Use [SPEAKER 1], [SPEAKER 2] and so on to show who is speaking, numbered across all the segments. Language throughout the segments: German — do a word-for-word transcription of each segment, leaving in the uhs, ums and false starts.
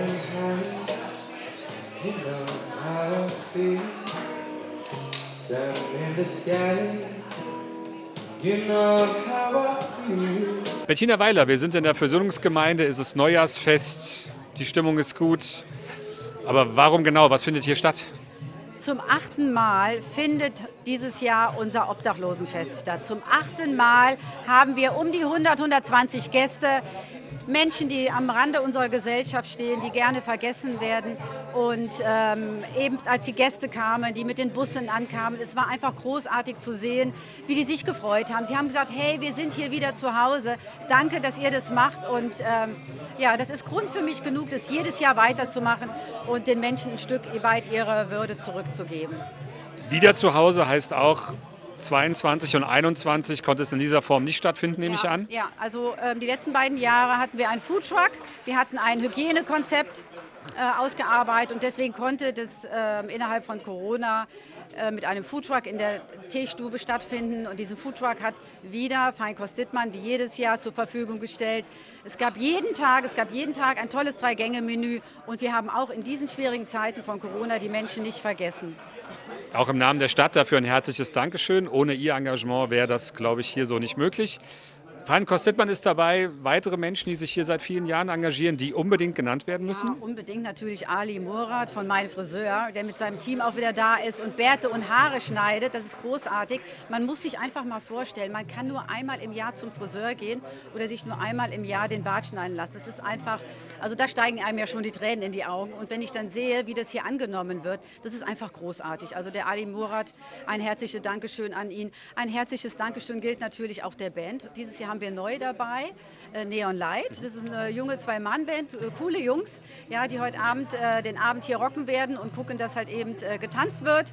[SPEAKER 1] hand, you know how I feel. Sun in the sky, you know how I feel.
[SPEAKER 2] Bettina Weiler, wir sind in der Versöhnungsgemeinde, es ist Neujahrsfest, die Stimmung ist gut. Aber warum genau, was findet hier statt?
[SPEAKER 3] Zum achten Mal findet dieses Jahr unser Obdachlosenfest statt. Zum achten Mal haben wir um die hundert, hundertzwanzig Gäste, Menschen, die am Rande unserer Gesellschaft stehen, die gerne vergessen werden. Und ähm, eben als die Gäste kamen, die mit den Bussen ankamen, es war einfach großartig zu sehen, wie die sich gefreut haben. Sie haben gesagt, hey, wir sind hier wieder zu Hause. Danke, dass ihr das macht. Und ähm, ja, das ist Grund für mich genug, das jedes Jahr weiterzumachen und den Menschen ein Stück weit ihre Würde zurückzugeben.
[SPEAKER 2] Wieder zu Hause heißt auch, zweiundzwanzig und einundzwanzig konnte es in dieser Form nicht stattfinden, nehme
[SPEAKER 3] ja,
[SPEAKER 2] ich an?
[SPEAKER 3] Ja, also ähm, die letzten beiden Jahre hatten wir einen Foodtruck, wir hatten ein Hygienekonzept äh, ausgearbeitet und deswegen konnte das äh, innerhalb von Corona äh, mit einem Foodtruck in der Teestube stattfinden. Und diesen Foodtruck hat wieder Feinkost Dittmann wie jedes Jahr zur Verfügung gestellt. Es gab jeden Tag, es gab jeden Tag ein tolles Drei-Gänge-Menü und wir haben auch in diesen schwierigen Zeiten von Corona die Menschen nicht vergessen.
[SPEAKER 2] Auch im Namen der Stadt dafür ein herzliches Dankeschön. Ohne Ihr Engagement wäre das, glaube ich, hier so nicht möglich. Feinkost Dittmann ist dabei, weitere Menschen, die sich hier seit vielen Jahren engagieren, die unbedingt genannt werden müssen?
[SPEAKER 3] Ja, unbedingt natürlich Ali Murat von Mein Friseur, der mit seinem Team auch wieder da ist und Bärte und Haare schneidet. Das ist großartig. Man muss sich einfach mal vorstellen, man kann nur einmal im Jahr zum Friseur gehen oder sich nur einmal im Jahr den Bart schneiden lassen. Das ist einfach, also da steigen einem ja schon die Tränen in die Augen. Und wenn ich dann sehe, wie das hier angenommen wird, das ist einfach großartig. Also der Ali Murat, ein herzliches Dankeschön an ihn. Ein herzliches Dankeschön gilt natürlich auch der Band. Dieses Jahr haben wir neu dabei, äh, Neon Light. Das ist eine junge Zwei-Mann-Band, äh, coole Jungs, ja, die heute Abend äh, den Abend hier rocken werden und gucken, dass halt eben äh, getanzt wird.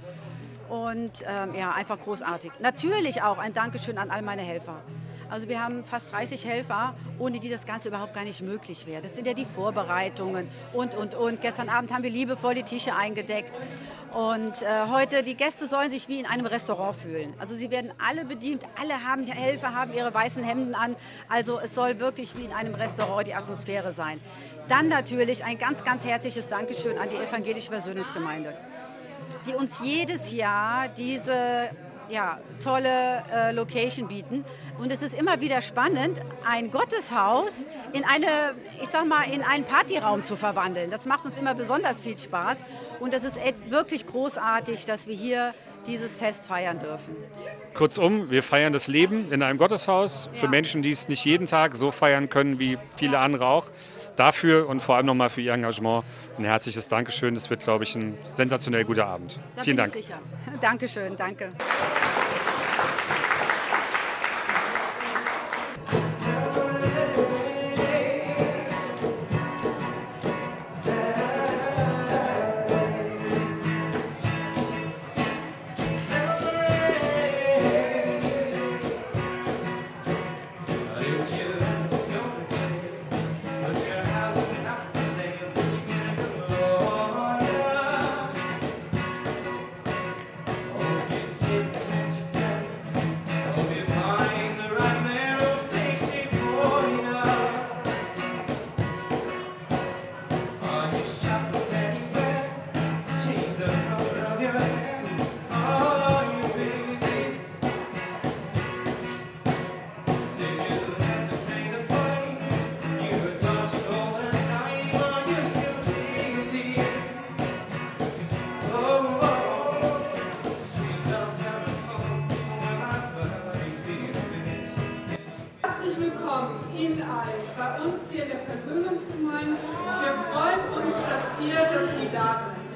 [SPEAKER 3] Und ähm, ja, einfach großartig. Natürlich auch ein Dankeschön an all meine Helfer. Also wir haben fast dreißig Helfer, ohne die das Ganze überhaupt gar nicht möglich wäre. Das sind ja die Vorbereitungen und, und, und. Gestern Abend haben wir liebevoll die Tische eingedeckt. Und äh, heute, die Gäste sollen sich wie in einem Restaurant fühlen. Also sie werden alle bedient, alle haben, die Helfer haben ihre weißen Hemden an. Also es soll wirklich wie in einem Restaurant die Atmosphäre sein. Dann natürlich ein ganz, ganz herzliches Dankeschön an die Evangelische Versöhnungsgemeinde, die uns jedes Jahr diese ja, tolle äh, Location bieten. Und es ist immer wieder spannend, ein Gotteshaus in eine, ich sag mal, in einen Partyraum zu verwandeln. Das macht uns immer besonders viel Spaß. Und es ist wirklich großartig, dass wir hier dieses Fest feiern dürfen.
[SPEAKER 2] Kurzum, wir feiern das Leben in einem Gotteshaus für
[SPEAKER 3] ja.
[SPEAKER 2] Menschen, die es nicht jeden Tag so feiern können wie viele andere auch. Dafür und vor allem nochmal für Ihr Engagement ein herzliches Dankeschön. Das wird, glaube ich, ein sensationell guter Abend.
[SPEAKER 3] Da
[SPEAKER 2] Vielen
[SPEAKER 3] bin
[SPEAKER 2] Dank.
[SPEAKER 3] Ich sicher. Dankeschön, danke.
[SPEAKER 4] Ihnen allen, bei uns hier in der Versöhnungsgemeinde. Wir freuen uns, dass ihr, dass Sie da sind.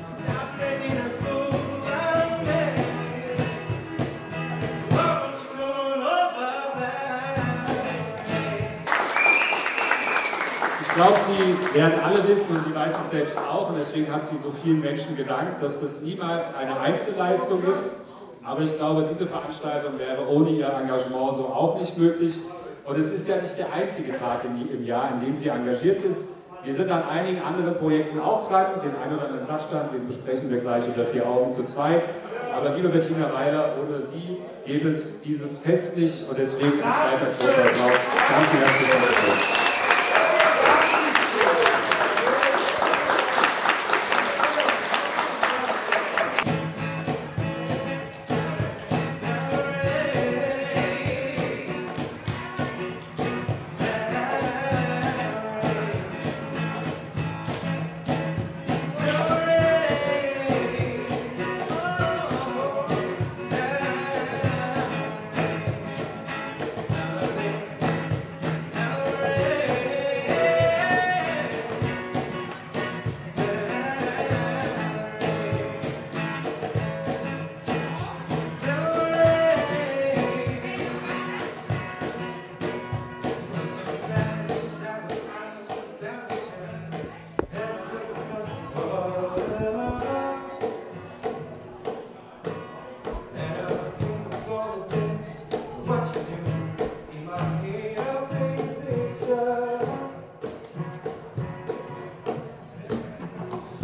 [SPEAKER 2] Ich glaube, Sie werden alle wissen und sie weiß es selbst auch und deswegen hat sie so vielen Menschen gedankt, dass das niemals eine Einzelleistung ist. Aber ich glaube, diese Veranstaltung wäre ohne ihr Engagement so auch nicht möglich. Und es ist ja nicht der einzige Tag im Jahr, in dem sie engagiert ist. Wir sind an einigen anderen Projekten auch dran. Den einen oder anderen Sachstand, den besprechen wir gleich unter vier Augen zu zweit. Aber liebe Bettina Weiler, ohne Sie gäbe es dieses Fest nicht und deswegen ein zweiter großer Applaus. Ganz herzlichen Dank.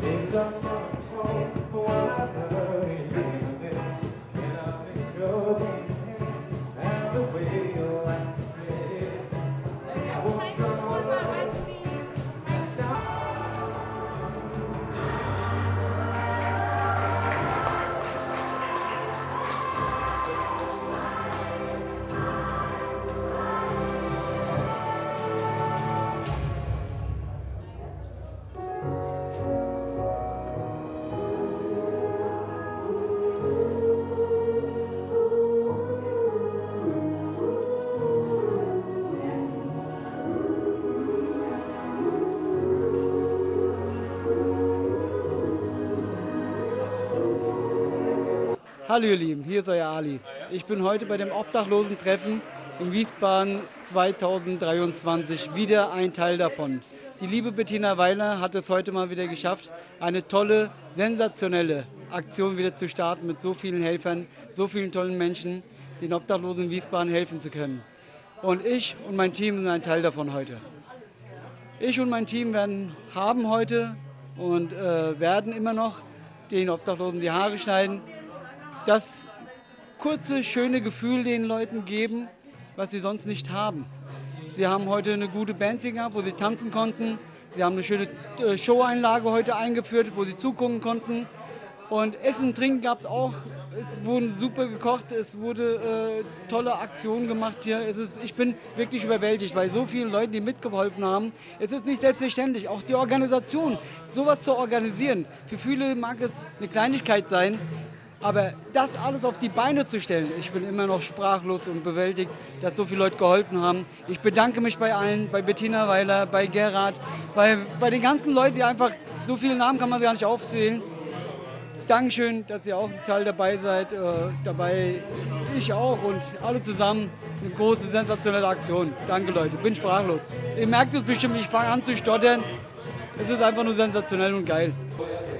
[SPEAKER 1] Things are coming home. What I learned is being this, and I'm enjoying and the way you like it. I won't go away.
[SPEAKER 5] Hallo ihr Lieben, hier ist euer Ali. Ich bin heute bei dem Obdachlosentreffen in Wiesbaden zweitausenddreiundzwanzig, wieder ein Teil davon. Die liebe Bettina Weiler hat es heute mal wieder geschafft, eine tolle, sensationelle Aktion wieder zu starten mit so vielen Helfern, so vielen tollen Menschen, den Obdachlosen in Wiesbaden helfen zu können. Und ich und mein Team sind ein Teil davon heute. Ich und mein Team werden, haben heute und äh, werden immer noch den Obdachlosen die Haare schneiden, das kurze, schöne Gefühl den Leuten geben, was sie sonst nicht haben. Sie haben heute eine gute Band gehabt, wo sie tanzen konnten. Sie haben eine schöne Show-Einlage heute eingeführt, wo sie zugucken konnten. Und Essen und Trinken gab es auch. Es wurden super gekocht, es wurde äh, tolle Aktionen gemacht hier. Es ist, ich bin wirklich überwältigt, weil so viele Leute, die mitgeholfen haben. Es ist nicht selbstverständlich, auch die Organisation, sowas zu organisieren. Für viele mag es eine Kleinigkeit sein. Aber das alles auf die Beine zu stellen, ich bin immer noch sprachlos und bewältigt, dass so viele Leute geholfen haben. Ich bedanke mich bei allen, bei Bettina Weiler, bei Gerhard, bei, bei den ganzen Leuten, die einfach, so viele Namen kann man gar nicht aufzählen. Dankeschön, dass ihr auch ein Teil dabei seid, äh, dabei ich auch und alle zusammen. Eine große, sensationelle Aktion. Danke Leute, bin sprachlos. Ihr merkt es bestimmt, ich fange an zu stottern. Es ist einfach nur sensationell und geil.